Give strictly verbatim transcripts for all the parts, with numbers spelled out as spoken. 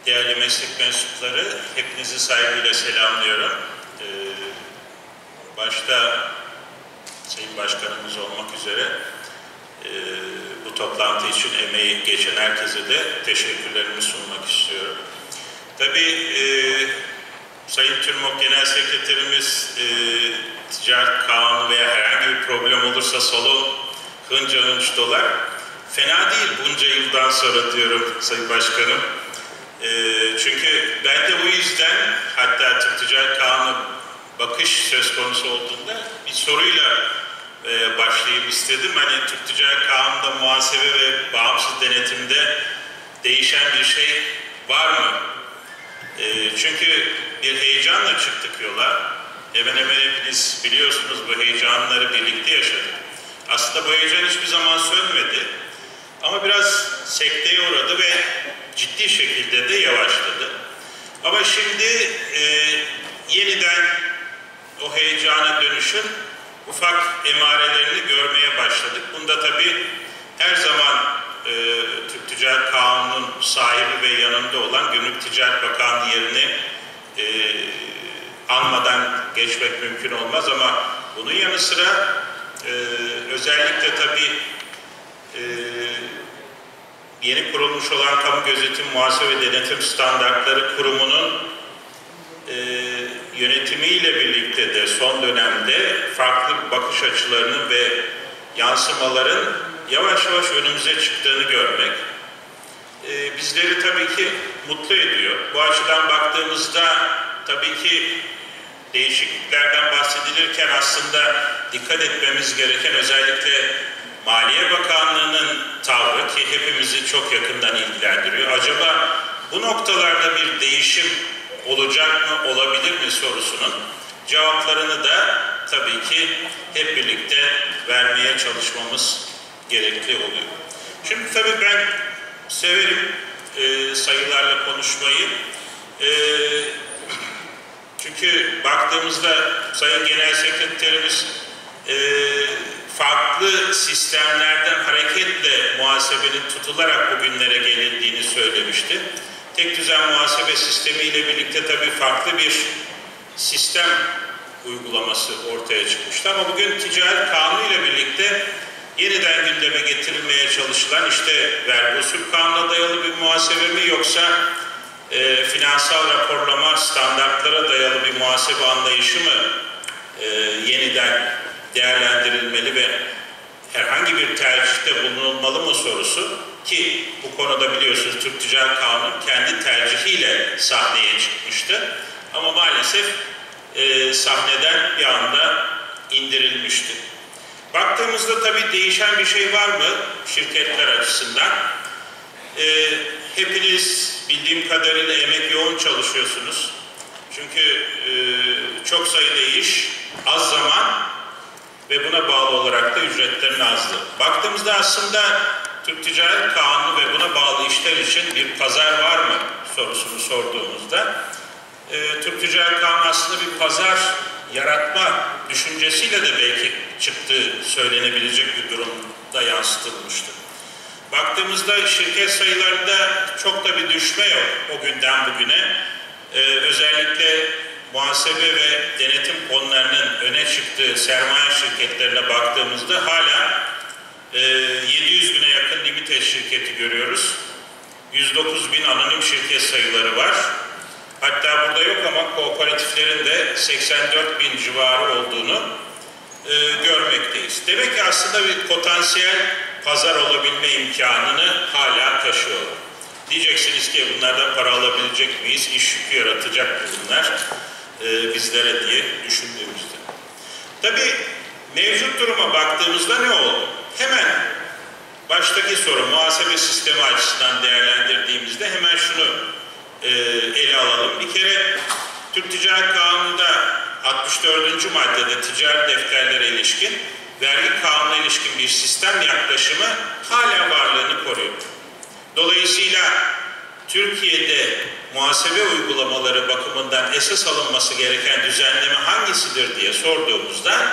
Değerli meslek mensupları, hepinizi saygıyla selamlıyorum. Ee, başta Sayın Başkanımız olmak üzere e, bu toplantı için emeği geçen herkese de teşekkürlerimi sunmak istiyorum. Tabii e, Sayın TÜRMOK Genel Sekreterimiz e, ticaret kanunu veya herhangi bir problem olursa salon hınca hınç dolar. Fena değil bunca yıldan sonra diyorum Sayın Başkanım. E, çünkü ben de bu yüzden hatta Türk Ticaret Kanunu bakış söz konusu olduğunda bir soruyla e, başlayayım istedim. Hani Türk Ticaret Kanunu'nda muhasebe ve bağımsız denetimde değişen bir şey var mı? E, çünkü bir heyecanla çıktık yola. Hemen hemen hepiniz biliyorsunuz bu heyecanları birlikte yaşadık. Aslında bu heyecan hiçbir zaman sönmedi. Ama biraz sekteye uğradı ve ciddi şekilde de yavaşladı. Ama şimdi e, yeniden o heyecana dönüşün ufak emarelerini görmeye başladık. Bunda tabii her zaman e, Türk Ticaret Kanunu'nun sahibi ve yanında olan Gümrük Ticaret Bakanlığı yerini e, anmadan geçmek mümkün olmaz ama bunun yanı sıra e, özellikle tabii e, yeni kurulmuş olan Kamu Gözetim Muhasebe ve Denetim Standartları Kurumu'nun e, yönetimiyle birlikte de son dönemde farklı bakış açılarının ve yansımaların yavaş yavaş önümüze çıktığını görmek e, bizleri tabii ki mutlu ediyor. Bu açıdan baktığımızda tabii ki değişikliklerden bahsedilirken aslında dikkat etmemiz gereken özellikle Maliye Bakanlığı'nın tavrı ki hepimizi çok yakından ilgilendiriyor. Acaba bu noktalarda bir değişim olacak mı, olabilir mi sorusunun cevaplarını da tabii ki hep birlikte vermeye çalışmamız gerekli oluyor. Şimdi tabii ben severim e, sayılarla konuşmayı. E, çünkü baktığımızda Sayın Genel Sekreterimiz e, farklı sistemlerden hareketle muhasebenin tutularak bugünlere gelindiğini söylemişti. Tek düzen muhasebe sistemiyle birlikte tabii farklı bir sistem uygulaması ortaya çıkmıştı. Ama bugün Ticaret Kanunu ile birlikte yeniden gündeme getirilmeye çalışılan işte vergi usul kanuna dayalı bir muhasebe mi yoksa e, finansal raporlama standartlara dayalı bir muhasebe anlayışı mı e, yeniden değerlendirilmeli ve herhangi bir tercihte bulunulmalı mı sorusu ki bu konuda biliyorsunuz Türk Ticaret Kanunu kendi tercihiyle sahneye çıkmıştı. Ama maalesef e, sahneden bir anda indirilmişti. Baktığımızda tabii değişen bir şey var mı şirketler açısından? E, hepiniz bildiğim kadarıyla emek yoğun çalışıyorsunuz. Çünkü e, çok sayıda iş, az zaman ve buna bağlı olarak da ücretlerin azlığı. Baktığımızda aslında Türk Ticaret Kanunu ve buna bağlı işler için bir pazar var mı sorusunu sorduğumuzda e, Türk Ticaret Kanunu aslında bir pazar yaratma düşüncesiyle de belki çıktığı söylenebilecek bir durumda yansıtılmıştı. Baktığımızda şirket sayılarında çok da bir düşme yok o günden bugüne. E, özellikle muhasebe ve denetim konularının öne çıktığı sermaye şirketlerine baktığımızda hala e, yedi yüz bine yakın limited şirketi görüyoruz. yüz dokuz bin anonim şirket sayıları var. Hatta burada yok ama kooperatiflerin de seksen dört bin civarı olduğunu e, görmekteyiz. Demek ki aslında bir potansiyel pazar olabilme imkanını hala taşıyor. Diyeceksiniz ki bunlardan para alabilecek miyiz? İş yükü yaratacak mı bunlar e, bizlere diye düşündüğümüzde. Tabii mevcut duruma baktığımızda ne oldu? Hemen baştaki soru muhasebe sistemi açısından değerlendirdiğimizde hemen şunu e, ele alalım. Bir kere Türk Ticaret Kanunu'da altmış dördüncü maddede ticari defterlere ilişkin vergi kanununa ilişkin bir sistem yaklaşımı hala varlığını koruyor. Dolayısıyla Türkiye'de muhasebe uygulamaları bakımından esas alınması gereken düzenleme hangisidir diye sorduğumuzda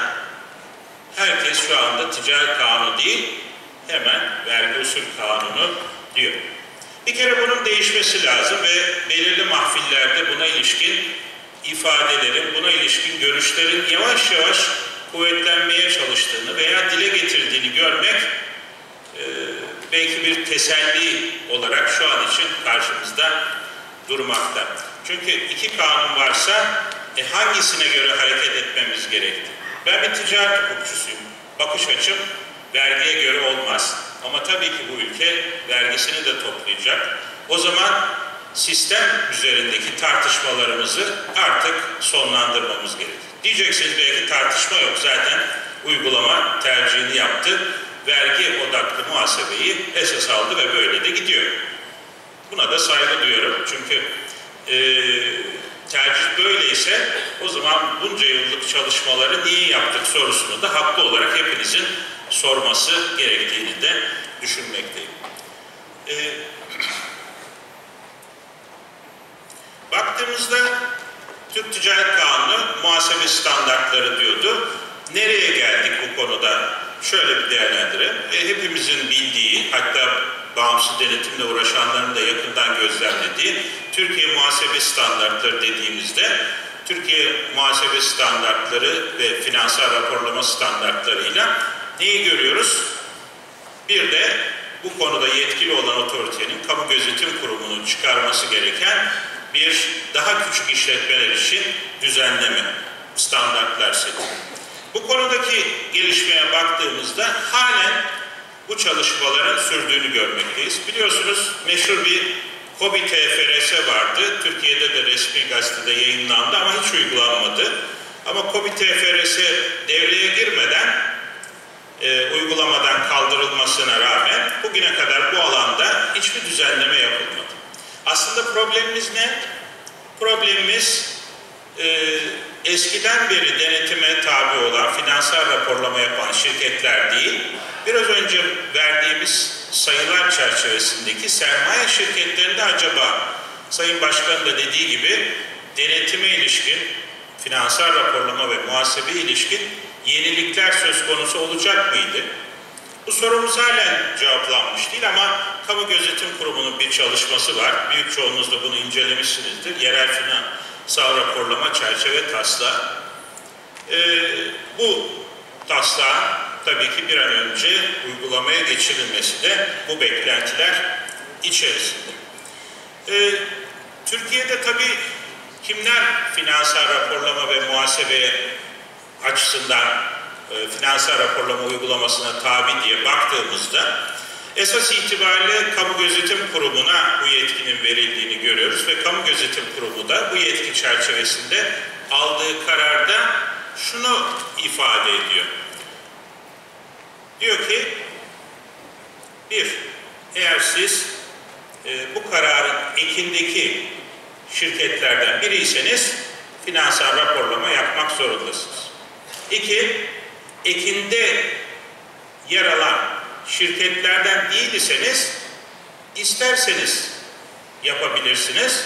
herkes şu anda ticaret kanunu değil, hemen vergi usul kanunu diyor. Bir kere bunun değişmesi lazım ve belirli mahfillerde buna ilişkin ifadelerin, buna ilişkin görüşlerin yavaş yavaş kuvvetlenmeye çalıştığını veya dile getirdiğini görmek e, belki bir teselli olarak şu an için karşımızda durmakta. Çünkü iki kanun varsa e, hangisine göre hareket etmemiz gerekti? Ben bir ticaret hukukçusuyum. Bakış açım vergiye göre olmaz. Ama tabii ki bu ülke vergisini de toplayacak. O zaman sistem üzerindeki tartışmalarımızı artık sonlandırmamız gerekir. Diyeceksiniz belki tartışma yok. Zaten uygulama tercihini yaptı. Vergi odaklı muhasebeyi esas aldı ve böyle de gidiyor. Buna da saygı duyuyorum. Çünkü e, tercih böyleyse o zaman bunca yıllık çalışmaları niye yaptık sorusunu da haklı olarak hepinizin sorması gerektiğini de düşünmekteyim. E, baktığımızda Türk Ticaret Kanunu muhasebe standartları diyordu. Nereye geldik bu konuda? Şöyle bir değerlendirelim. E, hepimizin bildiği, hatta bağımsız denetimle uğraşanların da yakından gözlemlediği Türkiye Muhasebe Standartları dediğimizde Türkiye Muhasebe Standartları ve finansal raporlama standartlarıyla neyi görüyoruz? Bir de bu konuda yetkili olan otoritenin kamu gözetim kurumunun çıkarması gereken bir daha küçük işletmeler için düzenleme, standartlar seti. Bu konudaki gelişmeye baktığımızda halen bu çalışmaların sürdüğünü görmekteyiz. Biliyorsunuz meşhur bir KOBİ T F R S vardı. Türkiye'de de resmi gazetede yayınlandı ama hiç uygulanmadı. Ama KOBİ T F R S devreye girmeden, e, uygulamadan kaldırılmasına rağmen bugüne kadar bu alanda hiçbir düzenleme yapılmadı. Aslında problemimiz ne? Problemimiz e, eskiden beri denetime tabi olan, finansal raporlama yapan şirketler değil, biraz önce verdiğimiz sayılar çerçevesindeki sermaye şirketlerinde acaba Sayın Başkan da dediği gibi denetime ilişkin, finansal raporlama ve muhasebe ilişkin yenilikler söz konusu olacak mıydı? Bu sorumuz halen cevaplanmış değil ama Kamu Gözetim Kurumu'nun bir çalışması var. Büyük çoğunluğunuz da bunu incelemişsinizdir. Yerel finansal raporlama çerçeve taslağı. Ee, bu taslağın tabii ki bir an önce uygulamaya geçirilmesi de bu beklentiler içerisinde. Ee, Türkiye'de tabii kimler finansal raporlama ve muhasebe açısından e, finansal raporlama uygulamasına tabi diye baktığımızda esas itibariyle Kamu Gözetim Kurumu'na bu yetkinin verildiğini görüyoruz ve Kamu Gözetim Kurumu da bu yetki çerçevesinde aldığı kararda şunu ifade ediyor. Diyor ki, bir, eğer siz e, bu kararın ekindeki şirketlerden biriyseniz finansal raporlama yapmak zorundasınız. İki, ekinde yer alan şirketlerden değil iseniz isterseniz yapabilirsiniz.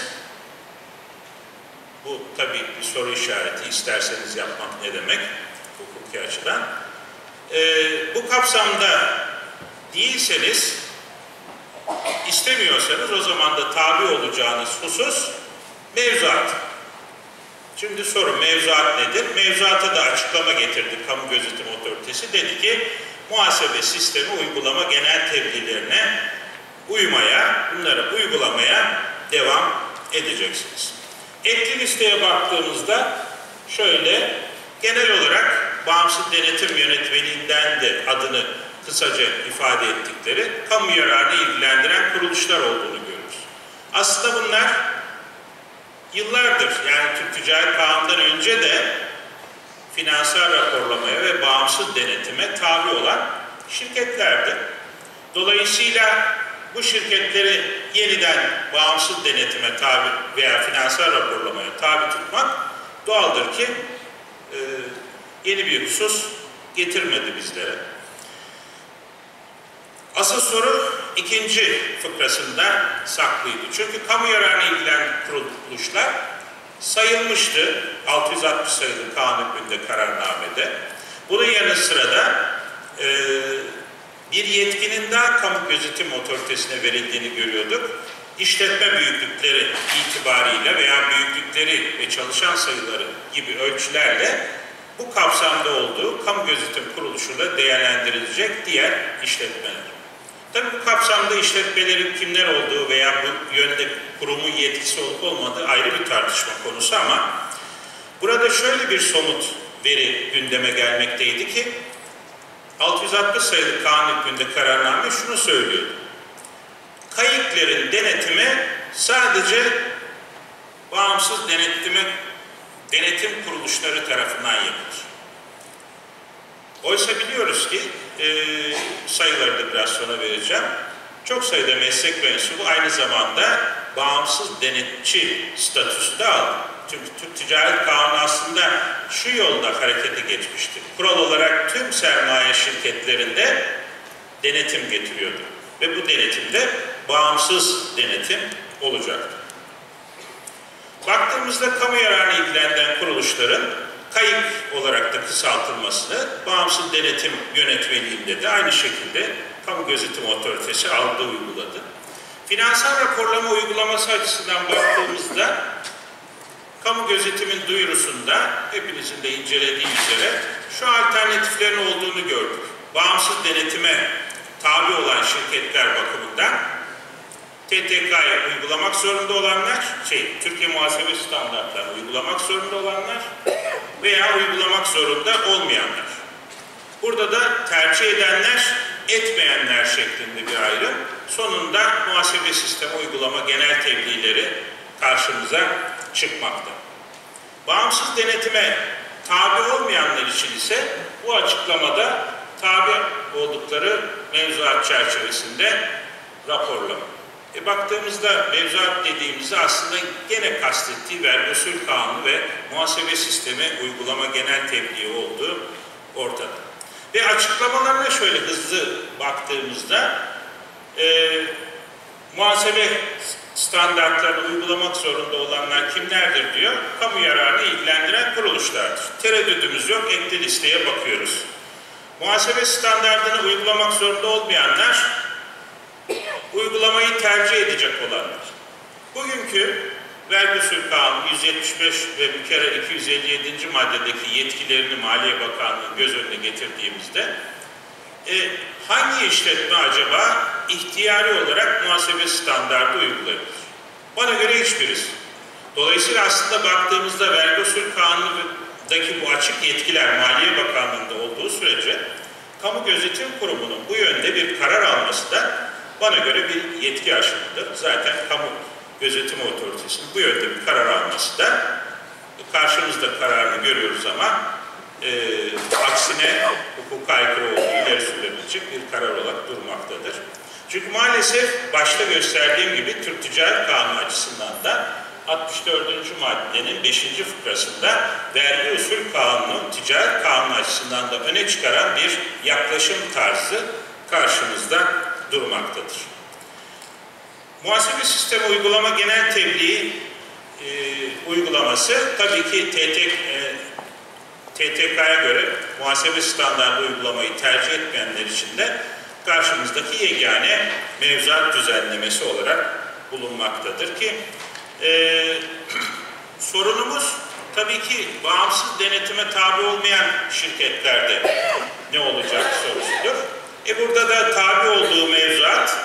Bu tabii bir soru işareti. İsterseniz yapmak ne demek? Hukuki açıdan. Ee, bu kapsamda değilseniz, istemiyorsanız o zaman da tabi olacağınız husus mevzuat. Şimdi soru mevzuat nedir? Mevzuata da açıklama getirdi Kamu Gözetim Otoritesi. Dedi ki muhasebe sistemi uygulama genel tebliğlerine uymaya, bunları uygulamaya devam edeceksiniz. Etki listeye baktığımızda şöyle genel olarak bağımsız denetim yönetmeliğinden de adını kısaca ifade ettikleri kamu yararını ilgilendiren kuruluşlar olduğunu görürüz. Aslında bunlar yıllardır, yani Türk Ticaret Kanunu'ndan önce de finansal raporlamaya ve bağımsız denetime tabi olan şirketlerdi. Dolayısıyla bu şirketleri yeniden bağımsız denetime tabi veya finansal raporlamaya tabi tutmak doğaldır ki e, yeni bir husus getirmedi bizlere. Asıl soru ikinci fıkrasında saklıydı. Çünkü kamu yararını ilgilendiren kuruluşlar sayılmıştı altı yüz altmış sayılı kanun hükmünde kararnamede. Bunun yanı sıra da e, bir yetkinin daha kamu gözetim otoritesine verildiğini görüyorduk. İşletme büyüklükleri itibarıyla veya büyüklükleri ve çalışan sayıları gibi ölçülerle bu kapsamda olduğu kamu gözetim kuruluşuyla değerlendirilecek diğer işletmeler. Tabii bu kapsamda işletmelerin kimler olduğu veya bu yönde kurumun yetkisi olup olmadığı ayrı bir tartışma konusu ama burada şöyle bir somut veri gündeme gelmekteydi ki altı yüz altmış sayılı kanun hükmünde kararname şunu söylüyor. Kayıkların denetimi sadece bağımsız denetleme, denetim kuruluşları tarafından yapılır. Oysa biliyoruz ki, e, sayıları da biraz sonra vereceğim, çok sayıda meslek mensubu aynı zamanda bağımsız denetçi statüsü de aldı. Çünkü Türk Ticaret Kanunu aslında şu yolda harekete geçmiştir. Kural olarak tüm sermaye şirketlerinde denetim getiriyordu. Ve bu denetimde bağımsız denetim olacaktı. Baktığımızda kamu yararını ilgilendiren kuruluşların kayık olarak da kısaltılmasını bağımsız denetim yönetmeliğinde de aynı şekilde kamu gözetim otoritesi aldı, uyguladı. Finansal raporlama uygulaması açısından baktığımızda kamu gözetimin duyurusunda hepinizin de incelediği üzere şu alternatiflerin olduğunu gördük. Bağımsız denetime tabi olan şirketler bakımından T T K'yı uygulamak zorunda olanlar, şey, Türkiye Muhasebe Standartlarını uygulamak zorunda olanlar veya uygulamak zorunda olmayanlar. Burada da tercih edenler, etmeyenler şeklinde bir ayrım. Sonunda muhasebe sistemi uygulama genel tebliğleri karşımıza çıkmakta. Bağımsız denetime tabi olmayanlar için ise bu açıklamada tabi oldukları mevzuat çerçevesinde raporlama. E baktığımızda mevzuat dediğimizde aslında gene kastettiği vergi usul kanunu ve muhasebe sistemi uygulama genel tebliği olduğu ortada. Ve açıklamalarına şöyle hızlı baktığımızda e, muhasebe standartlarını uygulamak zorunda olanlar kimlerdir diyor. Kamu yararını ilgilendiren kuruluşlardır. Tereddüdümüz yok, ekli listeye bakıyoruz. Muhasebe standartını uygulamak zorunda olmayanlar, uygulamayı tercih edecek olanlar. Bugünkü vergi usul kanunu yüz yetmiş beş ve bir kere iki yüz elli yedinci maddedeki yetkilerini Maliye Bakanlığı'nın göz önüne getirdiğimizde e, hangi işletme acaba ihtiyari olarak muhasebe standartı uygulayabilir? Bana göre hiçbirisi. Dolayısıyla aslında baktığımızda vergi usul kanunundaki bu açık yetkiler Maliye Bakanlığı'nda olduğu sürece Kamu Gözetim Kurumu'nun bu yönde bir karar alması da bana göre bir yetki aşımıdır. Zaten Kamu Gözetim Otoritesi'nin bu yönde bir karar alması da karşımızda kararını görüyoruz ama e, aksine hukuka aykırı olduğu ileri sürülebilecek bir karar olarak durmaktadır. Çünkü maalesef başta gösterdiğim gibi Türk Ticaret Kanunu açısından da altmış dördüncü maddenin beşinci fıkrasında vergi usul kanunu, ticaret kanunu açısından da öne çıkaran bir yaklaşım tarzı karşımızda durmaktadır. Muhasebe sistemi uygulama genel tebliği e, uygulaması tabii ki T T, e, T T K'ya göre muhasebe standartı uygulamayı tercih etmeyenler için de karşımızdaki yegane mevzuat düzenlemesi olarak bulunmaktadır ki e, sorunumuz tabii ki bağımsız denetime tabi olmayan şirketlerde ne olacak sorusudur. E burada da tabi olduğu mevzuat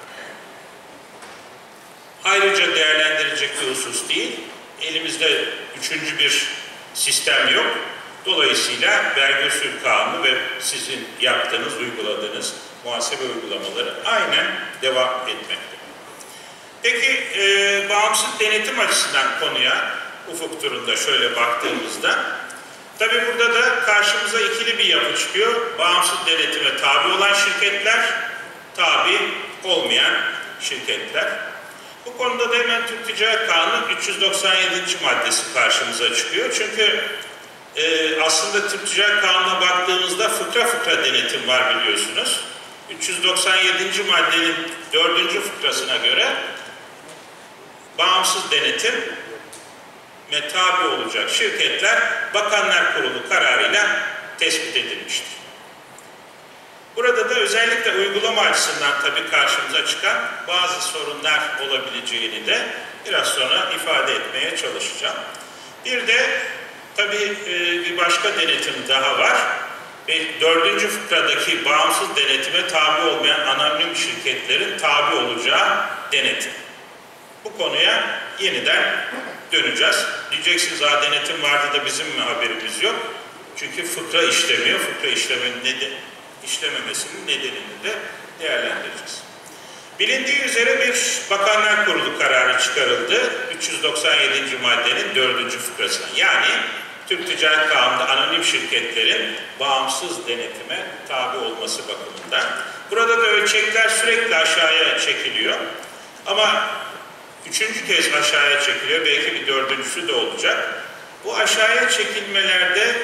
ayrıca değerlendirilecek bir husus değil. Elimizde üçüncü bir sistem yok. Dolayısıyla vergi usul kanunu ve sizin yaptığınız, uyguladığınız muhasebe uygulamaları aynen devam etmekte. Peki e, bağımsız denetim açısından konuya ufuk turunda şöyle baktığımızda tabii burada da karşımıza ikili bir yapı çıkıyor. Bağımsız denetime tabi olan şirketler, tabi olmayan şirketler. Bu konuda da hemen Türk Ticaret Kanunu üç yüz doksan yedinci maddesi karşımıza çıkıyor. Çünkü e, aslında Türk Ticaret Kanunu'na baktığımızda fıkra fıkra denetim var biliyorsunuz. üç yüz doksan yedinci maddenin dördüncü fıkrasına göre bağımsız denetim ve tabi olacak şirketler Bakanlar Kurulu kararıyla tespit edilmiştir. Burada da özellikle uygulama açısından tabii karşımıza çıkan bazı sorunlar olabileceğini de biraz sonra ifade etmeye çalışacağım. Bir de tabii bir başka denetim daha var. Ve dördüncü fıkradaki bağımsız denetime tabi olmayan anonim şirketlerin tabi olacağı denetim. Bu konuya yeniden döneceğiz. Diyeceksiniz, ha denetim vardı da bizim mi haberimiz yok? Çünkü fıkra işlemiyor. Fıkra işlemenin neden, işlememesinin nedenini de değerlendireceğiz. Bilindiği üzere bir Bakanlar Kurulu kararı çıkarıldı. üç yüz doksan yedinci maddenin dördüncü fıkrasına. Yani Türk Ticaret Kanunu'nda anonim şirketlerin bağımsız denetime tabi olması bakımından. Burada da ölçekler sürekli aşağıya çekiliyor. Ama üçüncü kez aşağıya çekiliyor. Belki bir dördüncüsü de olacak. Bu aşağıya çekilmelerde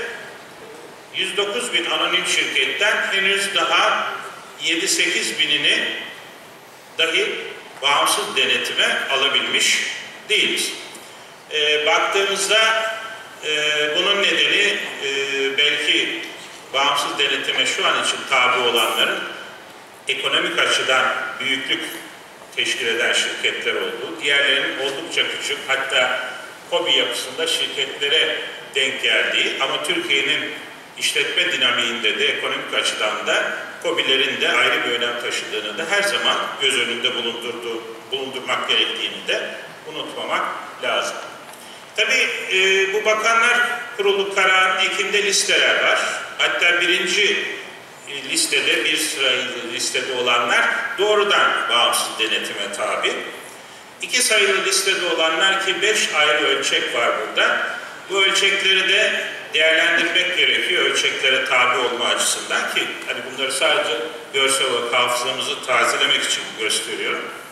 yüz dokuz bin anonim şirketten henüz daha yedi sekiz binini dahi bağımsız denetime alabilmiş değiliz. E, baktığımızda e, bunun nedeni e, belki bağımsız denetime şu an için tabi olanların ekonomik açıdan büyüklük teşkil eden şirketler olduğu, diğerlerinin oldukça küçük, hatta KOBİ yapısında şirketlere denk geldiği ama Türkiye'nin işletme dinamiğinde de ekonomik açıdan da KOBİ'lerin de ayrı bir önem taşıdığını da her zaman göz önünde bulundurduğu, bulundurmak gerektiğini de unutmamak lazım. Tabii e, bu Bakanlar Kurulu kararının ekinde listeler var. Hatta birinci listede, bir sıra listede olanlar doğrudan bağımsız denetime tabi. İki sayılı listede olanlar, ki beş ayrı ölçek var burada. Bu ölçekleri de değerlendirmek gerekiyor, ölçeklere tabi olma açısından, ki hani bunları sadece görsel olarak hafızamızı tazelemek için gösteriyorum.